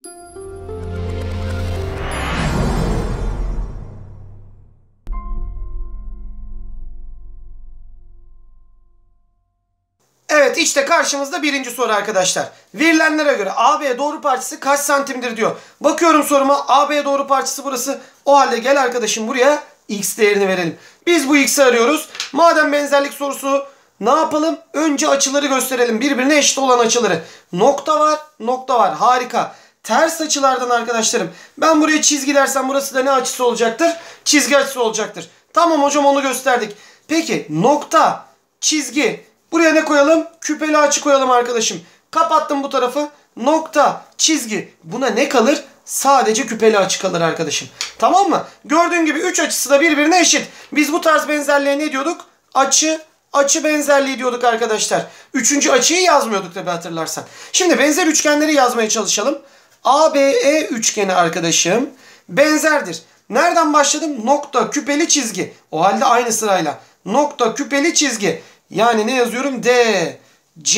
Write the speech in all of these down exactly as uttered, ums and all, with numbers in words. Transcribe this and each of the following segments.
Evet, işte karşımızda birinci soru arkadaşlar. Verilenlere göre A B doğru parçası kaç santimdir diyor. Bakıyorum soruma, A B doğru parçası burası. O halde gel arkadaşım buraya x değerini verelim. Biz bu x'i arıyoruz. Madem benzerlik sorusu, ne yapalım? Önce açıları gösterelim. Birbirine eşit olan açıları. Nokta var, nokta var. Harika. Ters açılardan arkadaşlarım. Ben buraya çizgi dersem burası da ne açısı olacaktır? Çizgi açısı olacaktır. Tamam hocam, onu gösterdik. Peki nokta, çizgi. Buraya ne koyalım? Küpeli açı koyalım arkadaşım. Kapattım bu tarafı. Nokta, çizgi. Buna ne kalır? Sadece küpeli açı kalır arkadaşım. Tamam mı? Gördüğün gibi üç açısı da birbirine eşit. Biz bu tarz benzerliğe ne diyorduk? Açı, açı benzerliği diyorduk arkadaşlar. Üçüncü açıyı yazmıyorduk tabi, hatırlarsan. Şimdi benzer üçgenleri yazmaya çalışalım. A B E üçgeni arkadaşım benzerdir. Nereden başladım? Nokta, küpeli, çizgi. O halde aynı sırayla. Nokta, küpeli, çizgi. Yani ne yazıyorum? D, C,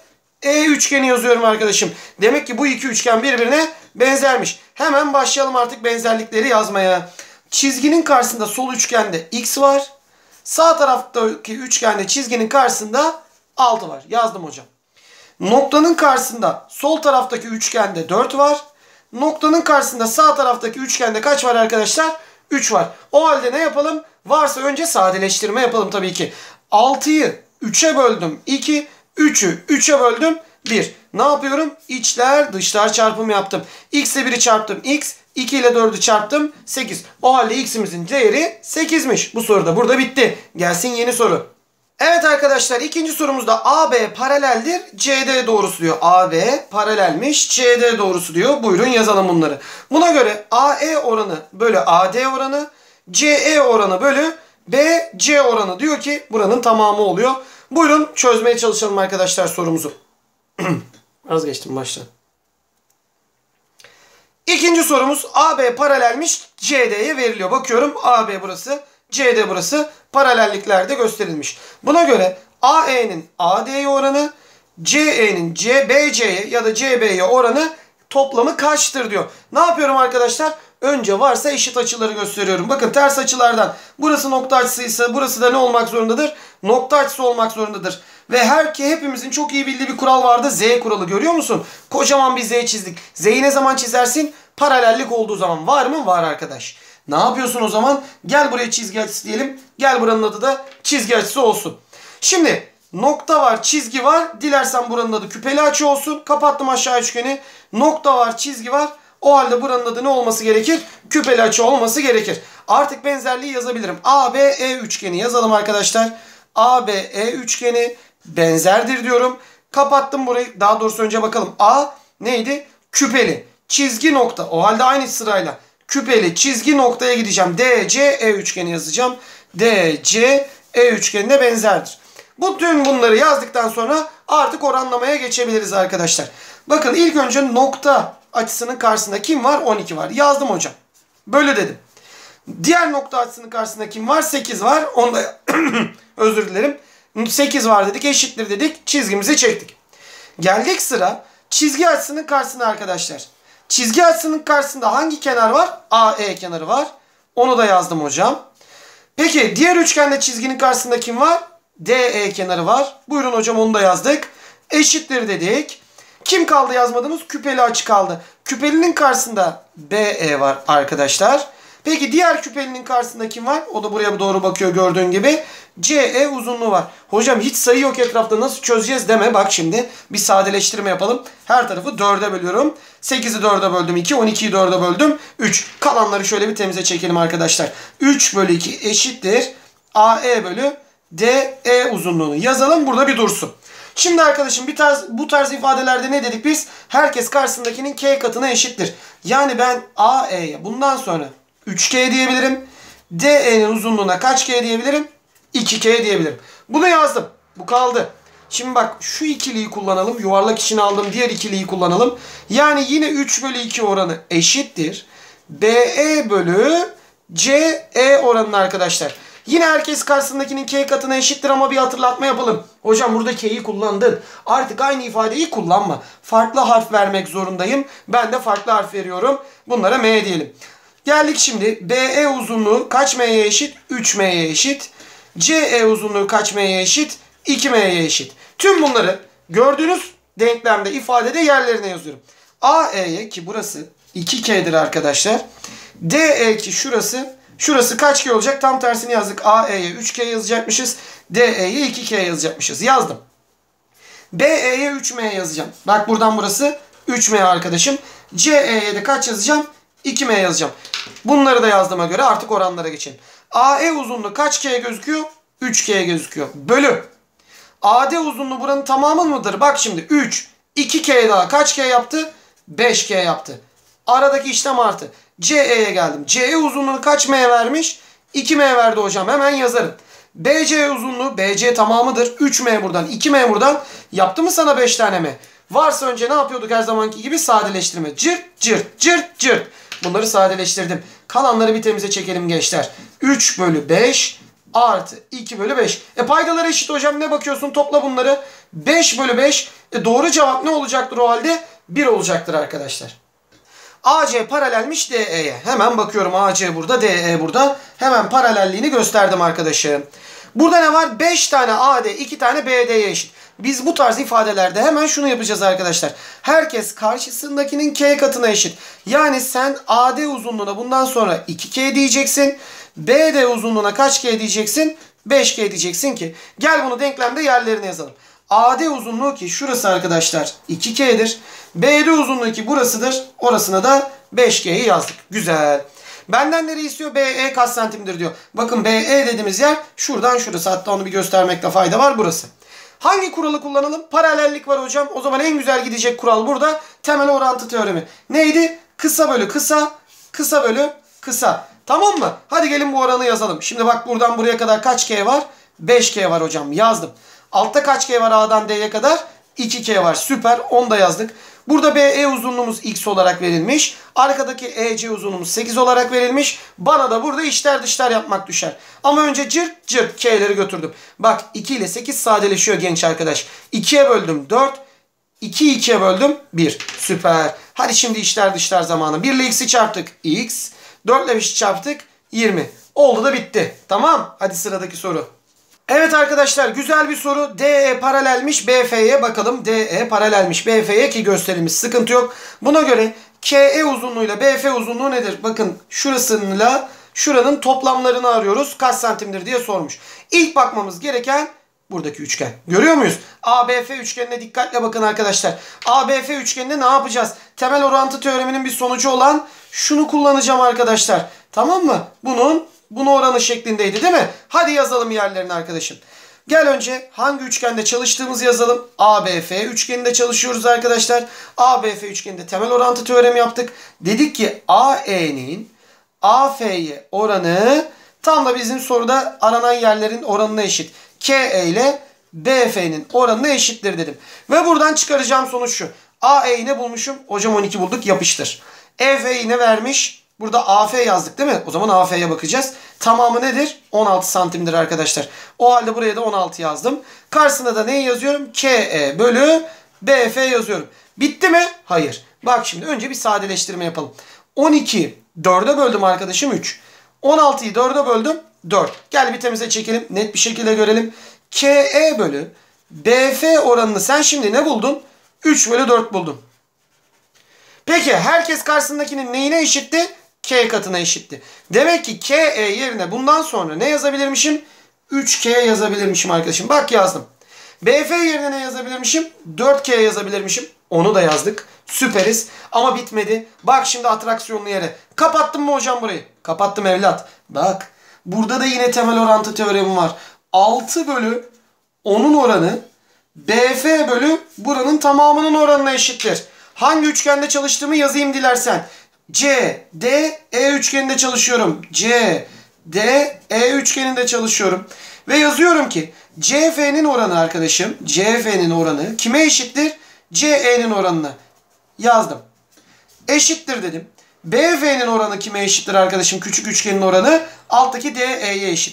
E üçgeni yazıyorum arkadaşım. Demek ki bu iki üçgen birbirine benzermiş. Hemen başlayalım artık benzerlikleri yazmaya. Çizginin karşısında sol üçgende x var. Sağ taraftaki üçgende çizginin karşısında altı var. Yazdım hocam. Noktanın karşısında sol taraftaki üçgende dört var. Noktanın karşısında sağ taraftaki üçgende kaç var arkadaşlar? üç var. O halde ne yapalım? Varsa önce sadeleştirme yapalım tabii ki. altıyı üçe böldüm iki. üçü üçe böldüm bir. Ne yapıyorum? İçler dışlar çarpımı yaptım. X ile biri çarptım x. iki ile dördü çarptım sekiz. O halde x'imizin değeri sekizmiş. Bu soru da burada bitti. Gelsin yeni soru. Evet arkadaşlar, ikinci sorumuzda A B paraleldir C D doğrusu diyor. A B paralelmiş, C D doğrusu diyor. Buyurun yazalım bunları. Buna göre A E oranı bölü A D oranı, C E oranı bölü B C oranı diyor ki buranın tamamı oluyor. Buyurun çözmeye çalışalım arkadaşlar sorumuzu. Vazgeçtim baştan. İkinci sorumuz A B paralelmiş C D'ye veriliyor. Bakıyorum A B burası, C D burası, paralelliklerde gösterilmiş. Buna göre A E'nin A D'ye oranı, C E'nin C B C'ye ya da C B'ye oranı toplamı kaçtır diyor. Ne yapıyorum arkadaşlar? Önce varsa eşit açıları gösteriyorum. Bakın ters açılardan burası nokta açısıysa burası da ne olmak zorundadır? Nokta açısı olmak zorundadır. Ve her ki hepimizin çok iyi bildiği bir kural vardı. Z kuralı, görüyor musun? Kocaman bir Z çizdik. Z'yi ne zaman çizersin? Paralellik olduğu zaman. Var mı? Var arkadaş. Ne yapıyorsun o zaman? Gel buraya çizgi açısı diyelim. Gel buranın adı da çizgi açısı olsun. Şimdi nokta var, çizgi var. Dilersen buranın adı küpeli açı olsun. Kapattım aşağı üçgeni. Nokta var, çizgi var. O halde buranın adı ne olması gerekir? Küpeli açı olması gerekir. Artık benzerliği yazabilirim. A B E üçgeni yazalım arkadaşlar. A B E üçgeni benzerdir diyorum. Kapattım burayı. Daha doğrusu önce bakalım. A neydi? Küpeli. Çizgi nokta. O halde aynı sırayla küpeli çizgi noktaya gideceğim. D C E üçgeni yazacağım. D C E üçgenine benzerdir. Bütün bunları yazdıktan sonra artık oranlamaya geçebiliriz arkadaşlar. Bakın ilk önce nokta açısının karşısında kim var? on iki var. Yazdım hocam. Böyle dedim. Diğer nokta açısının karşısında kim var? sekiz var. Onda özür dilerim. sekiz var dedik. Eşittir dedik. Çizgimizi çektik. Geldik sıra çizgi açısının karşısına arkadaşlar. Çizgi açısının karşısında hangi kenar var? A E kenarı var. Onu da yazdım hocam. Peki diğer üçgende çizginin karşısında kim var? D E kenarı var. Buyurun hocam, onu da yazdık. Eşittir dedik. Kim kaldı yazmadığımız? Küpeli açı kaldı. Küpelinin karşısında B E var arkadaşlar. Peki diğer küpelinin karşısında kim var? O da buraya doğru bakıyor gördüğün gibi. C E uzunluğu var. Hocam hiç sayı yok etrafta, nasıl çözeceğiz deme. Bak şimdi bir sadeleştirme yapalım. Her tarafı dörde bölüyorum. sekizi dörde böldüm iki. on ikiyi dörde böldüm üç. Kalanları şöyle bir temize çekelim arkadaşlar. üç bölü iki eşittir A E bölü D E uzunluğunu yazalım. Burada bir dursun. Şimdi arkadaşım bir tarz, bu tarz ifadelerde ne dedik biz? Herkes karşısındakinin K katına eşittir. Yani ben A E'ye bundan sonra üç K diyebilirim. D E'nin uzunluğuna kaç K diyebilirim? iki K diyebilirim. Bunu yazdım. Bu kaldı. Şimdi bak şu ikiliyi kullanalım. Yuvarlak içine aldım. Diğer ikiliyi kullanalım. Yani yine üç bölü iki oranı eşittir B E bölü C E oranını arkadaşlar. Yine herkes karşısındakinin k katına eşittir ama bir hatırlatma yapalım. Hocam burada k'yi kullandın. Artık aynı ifadeyi kullanma. Farklı harf vermek zorundayım. Ben de farklı harf veriyorum. Bunlara m diyelim. Geldik şimdi. B E uzunluğu kaç m'ye eşit? üç m'ye eşit. C E uzunluğu kaç m'ye eşit? iki m'ye eşit. Tüm bunları gördüğünüz denklemde, ifadede yerlerine yazıyorum. A E'ye, ki burası iki k'dir arkadaşlar. D E ki şurası, şurası kaç k olacak? Tam tersini yazdık. A E'ye üç k yazacakmışız. D E'ye iki k yazacakmışız. Yazdım. B E'ye üç m yazacağım. Bak buradan burası üç m arkadaşım. C E'ye de kaç yazacağım? iki m yazacağım. Bunları da yazdığıma göre artık oranlara geçelim. A E uzunluğu kaç k gözüküyor? üç k gözüküyor. Bölü. A D uzunluğu buranın tamamı mıdır? Bak şimdi üç, iki k daha kaç k yaptı? beş k yaptı. Aradaki işlem artı. C E'ye geldim. C E uzunluğunu kaç m vermiş? iki m verdi hocam. Hemen yazarım. B C uzunluğu, B C tamamıdır. üç m buradan, iki m buradan. Yaptı mı sana beş tane m? Varsa önce ne yapıyorduk her zamanki gibi? Sadeleştirme. Cırt cırt cırt cırt. Bunları sadeleştirdim. Kalanları bir temize çekelim gençler. üç bölü beş artı iki bölü beş. E paydaları eşit hocam, ne bakıyorsun? Topla bunları. beş bölü beş. E doğru cevap ne olacaktır o halde? bir olacaktır arkadaşlar. A C paralelmiş D E'ye. Hemen bakıyorum, A C burada, D E burada. Hemen paralelliğini gösterdim arkadaşım. Burada ne var? beş tane A D, iki tane B D'ye eşit. Biz bu tarz ifadelerde hemen şunu yapacağız arkadaşlar. Herkes karşısındakinin k katına eşit. Yani sen A D uzunluğuna bundan sonra iki k diyeceksin. B D uzunluğuna kaç k diyeceksin? beş k diyeceksin ki. Gel bunu denklemde yerlerine yazalım. A D uzunluğu ki şurası arkadaşlar iki k'dir. B D uzunluğu ki burasıdır. Orasına da beş k'yi yazdık. Güzel. Benden nereyi istiyor? B E kaç santimdir diyor. Bakın B E dediğimiz yer şuradan şurası. Hatta onu bir göstermekte fayda var, burası. Hangi kuralı kullanalım? Paralellik var hocam. O zaman en güzel gidecek kural burada. Temel orantı teoremi. Neydi? Kısa bölü kısa, kısa bölü kısa. Tamam mı? Hadi gelin bu oranı yazalım. Şimdi bak buradan buraya kadar kaç k var? beş k var hocam. Yazdım. Altta kaç k var A'dan D'ye kadar? iki k var. Süper. onu da yazdık. Burada B E uzunluğumuz x olarak verilmiş. Arkadaki E C uzunluğumuz sekiz olarak verilmiş. Bana da burada içler dışlar yapmak düşer. Ama önce cırt cırt k'leri götürdüm. Bak iki ile sekiz sadeleşiyor genç arkadaş. ikiye böldüm dört. ikiyi ikiye böldüm bir. Süper. Hadi şimdi içler dışlar zamanı. bir ile x'i çarptık. X. dört ile beşi çarptık. yirmi. Oldu da bitti. Tamam. Hadi sıradaki soru. Evet arkadaşlar, güzel bir soru. D E paralelmiş B F'ye bakalım. D E paralelmiş B F'ye ki gösterilmiş, sıkıntı yok. Buna göre K E uzunluğuyla B F uzunluğu nedir? Bakın şurasıyla şuranın toplamlarını arıyoruz. Kaç santimdir diye sormuş. İlk bakmamız gereken buradaki üçgen. Görüyor muyuz? A B F üçgenine dikkatle bakın arkadaşlar. A B F üçgeninde ne yapacağız? Temel orantı teoreminin bir sonucu olan şunu kullanacağım arkadaşlar. Tamam mı? Bunun Bunu oranı şeklindeydi değil mi? Hadi yazalım yerlerini arkadaşım. Gel önce hangi üçgende çalıştığımızı yazalım. A B F üçgeninde çalışıyoruz arkadaşlar. A B F üçgeninde temel orantı teoremi yaptık. Dedik ki A E'nin A F'ye oranı tam da bizim soruda aranan yerlerin oranına eşit. K E ile B F'nin oranına eşittir dedim. Ve buradan çıkaracağım sonuç şu. A E'yi ne bulmuşum? Hocam on iki bulduk, yapıştır. E F'yi ne vermiş? Burada A F yazdık değil mi? O zaman A F'ye bakacağız. Tamamı nedir? on altı santimdir arkadaşlar. O halde buraya da on altı yazdım. Karşısına da neyi yazıyorum? K E bölü B F yazıyorum. Bitti mi? Hayır. Bak şimdi önce bir sadeleştirme yapalım. on iki dörde böldüm arkadaşım üç. on altıyı dörde böldüm dört. Gel bir temize çekelim. Net bir şekilde görelim. K E bölü B F oranını sen şimdi ne buldun? üç bölü dört buldun. Peki herkes karşısındakinin neyine eşitti? K katına eşitti. Demek ki K E yerine bundan sonra ne yazabilirmişim? üç K yazabilirmişim arkadaşım. Bak yazdım. B F yerine ne yazabilirmişim? dört K yazabilirmişim. Onu da yazdık. Süperiz. Ama bitmedi. Bak şimdi atraksiyonlu yere. Kapattım mı hocam burayı? Kapattım evlat. Bak. Burada da yine temel orantı teoremi var. altı bölü onun oranı B F bölü buranın tamamının oranına eşittir. Hangi üçgende çalıştığımı yazayım dilersen. C, D, E üçgeninde çalışıyorum. C, D, E üçgeninde çalışıyorum. Ve yazıyorum ki C F'nin oranı arkadaşım. C F'nin oranı kime eşittir? C E'nin oranına. Yazdım. Eşittir dedim. B F'nin oranı kime eşittir arkadaşım? Küçük üçgenin oranı alttaki D E'ye eşittir.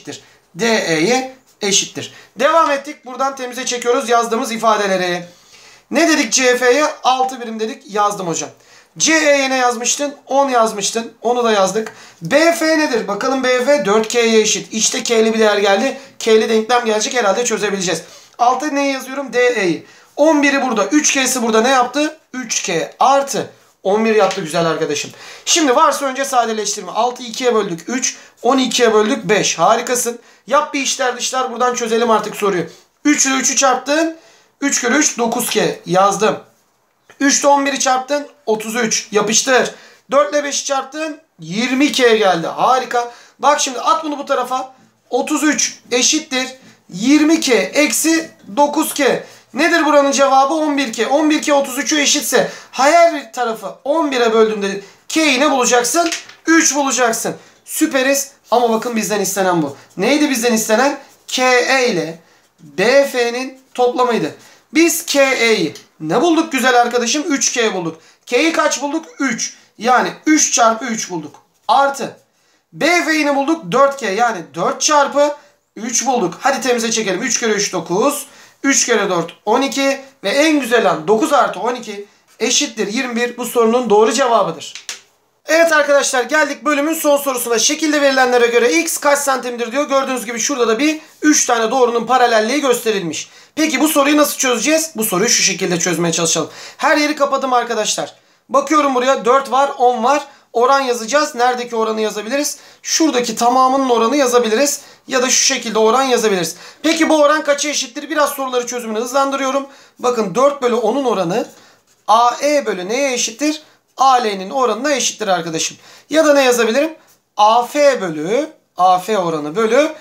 D E'ye eşittir. Devam ettik. Buradan temize çekiyoruz yazdığımız ifadeleri. Ne dedik C F'ye? altı birim dedik. Yazdım hocam. C E'ye ne yazmıştın? on yazmıştın. Onu da yazdık. B F nedir? Bakalım B F dört K'ye eşit. İşte K'li bir değer geldi. K'li denklem gelecek. Herhalde çözebileceğiz. altı neyi yazıyorum? D E'yi. on biri burada. üç K'si burada ne yaptı? üç K artı. on bir yaptı güzel arkadaşım. Şimdi varsa önce sadeleştirme. altıyı ikiye böldük üç. onu ikiye böldük beş. Harikasın. Yap bir işler dışlar. Buradan çözelim artık soruyu. üç ile üçü çarptın. üç kere üç dokuz K yazdım. üç ile on biri çarptın. otuz üç. Yapıştır. dört ile beşi çarptın. yirmi K geldi. Harika. Bak şimdi at bunu bu tarafa. otuz üç eşittir. yirmi K eksi dokuz K. Nedir buranın cevabı? on bir K. on bir K otuz üçü eşitse her tarafı on bire böldüğümde K'yi ne bulacaksın? üç bulacaksın. Süperiz. Ama bakın bizden istenen bu. Neydi bizden istenen? K E ile B F'nin toplamıydı. Biz K E'yi ne bulduk güzel arkadaşım? üç K bulduk. K'yi kaç bulduk? üç. Yani üç çarpı üç bulduk. Artı. B F'yi ne bulduk? dört K. Yani dört çarpı üç bulduk. Hadi temize çekelim. üç kere üç dokuz. üç kere dört on iki. Ve en güzel an dokuz artı on iki eşittir yirmi bir. Bu sorunun doğru cevabıdır. Evet arkadaşlar geldik bölümün son sorusuna. Şekilde verilenlere göre x kaç santimdir diyor. Gördüğünüz gibi şurada da bir üç tane doğrunun paralelliği gösterilmiş. Peki bu soruyu nasıl çözeceğiz? Bu soruyu şu şekilde çözmeye çalışalım. Her yeri kapadım arkadaşlar. Bakıyorum buraya dört var on var. Oran yazacağız. Neredeki oranı yazabiliriz? Şuradaki tamamının oranı yazabiliriz. Ya da şu şekilde oran yazabiliriz. Peki bu oran kaça eşittir? Biraz soruları çözümünü hızlandırıyorum. Bakın dört bölü on'un oranı A E bölü neye eşittir? A L'nin oranına eşittir arkadaşım. Ya da ne yazabilirim? A F bölü A F oranı bölü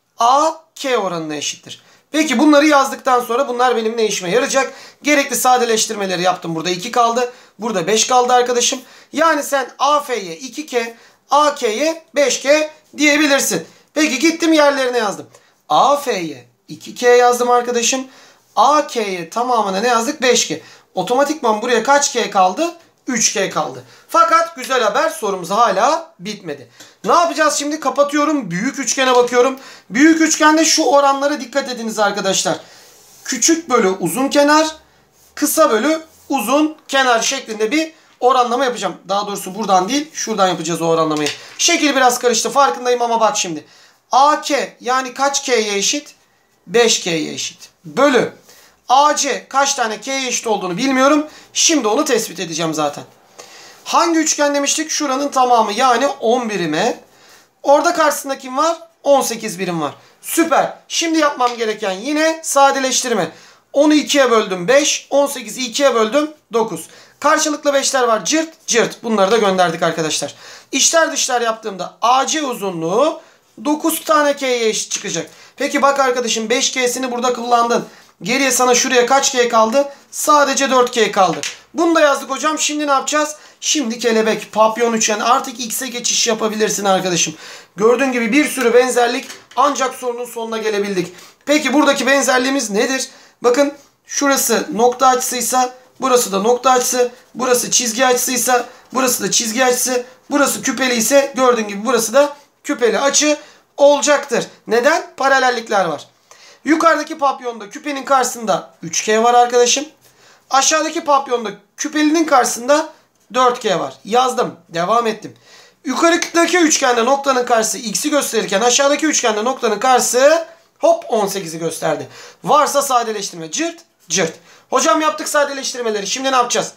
A K oranına eşittir. Peki bunları yazdıktan sonra bunlar benim ne işime yarayacak? Gerekli sadeleştirmeleri yaptım. Burada iki kaldı. Burada beş kaldı arkadaşım. Yani sen A F'ye iki K, A K'ye beş K diyebilirsin. Peki gittim yerlerine yazdım. A F'ye iki K yazdım arkadaşım. A K'ye tamamına ne yazdık? beş K. Otomatikman buraya kaç K kaldı? üç K kaldı. Fakat güzel haber, sorumuz hala bitmedi. Ne yapacağız şimdi? Kapatıyorum. Büyük üçgene bakıyorum. Büyük üçgende şu oranlara dikkat ediniz arkadaşlar. Küçük bölü uzun kenar, kısa bölü uzun kenar şeklinde bir oranlama yapacağım. Daha doğrusu buradan değil, şuradan yapacağız o oranlamayı. Şekil biraz karıştı, farkındayım ama bak şimdi. A K yani kaç K'ye eşit? beş K'ye eşit. Bölü A C kaç tane K'ye eşit olduğunu bilmiyorum. Şimdi onu tespit edeceğim zaten. Hangi üçgen demiştik? Şuranın tamamı yani on birime. Orada karşısında kim var? on sekiz birim var. Süper. Şimdi yapmam gereken yine sadeleştirme. on'u ikiye böldüm beş. on sekizi ikiye böldüm dokuz. Karşılıklı beşler var. Cırt cırt. Bunları da gönderdik arkadaşlar. İçler dışlar yaptığımda A C uzunluğu dokuz tane K'ye eşit çıkacak. Peki bak arkadaşım beş K'sini burada kullandın. Geriye sana şuraya kaç K kaldı? Sadece dört K kaldı. Bunu da yazdık hocam. Şimdi ne yapacağız? Şimdi kelebek, papyon üçgen, artık X'e geçiş yapabilirsin arkadaşım. Gördüğün gibi bir sürü benzerlik, ancak sorunun sonuna gelebildik. Peki buradaki benzerliğimiz nedir? Bakın şurası nokta açısıysa burası da nokta açısı. Burası çizgi açısıysa burası da çizgi açısı. Burası küpeli ise gördüğün gibi burası da küpeli açı olacaktır. Neden? Paralellikler var. Yukarıdaki papyonda küpenin karşısında üç K var arkadaşım. Aşağıdaki papyonda küpelinin karşısında dört K var. Yazdım. Devam ettim. Yukarıdaki üçgende noktanın karşısı X'i gösterirken aşağıdaki üçgende noktanın karşısı hop on sekizi gösterdi. Varsa sadeleştirme. Cırt cırt. Hocam yaptık sadeleştirmeleri. Şimdi ne yapacağız?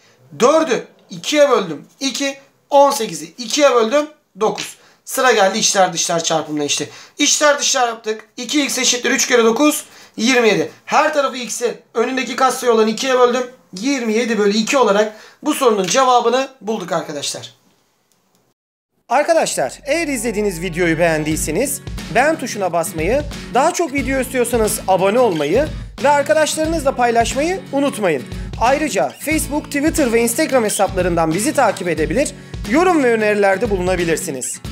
dördü ikiye böldüm. iki. on sekizi ikiye böldüm. dokuz. Sıra geldi içler dışlar çarpımına işte. İçler dışlar yaptık. iki X eşittir üç kere dokuz. yirmi yedi. Her tarafı X'i önündeki katsayı olan ikiye böldüm. yirmi yedi bölü iki olarak bu sorunun cevabını bulduk arkadaşlar. Arkadaşlar eğer izlediğiniz videoyu beğendiyseniz beğen tuşuna basmayı, daha çok video istiyorsanız abone olmayı ve arkadaşlarınızla paylaşmayı unutmayın. Ayrıca Facebook, Twitter ve Instagram hesaplarından bizi takip edebilir, yorum ve önerilerde bulunabilirsiniz.